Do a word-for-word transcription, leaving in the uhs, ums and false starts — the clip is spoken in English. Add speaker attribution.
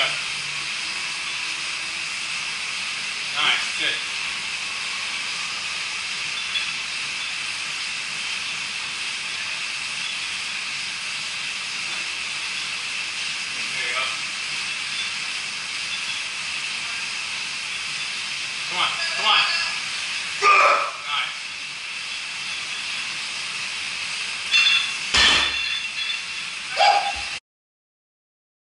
Speaker 1: go. Nice, good. There you go. Come on, come on.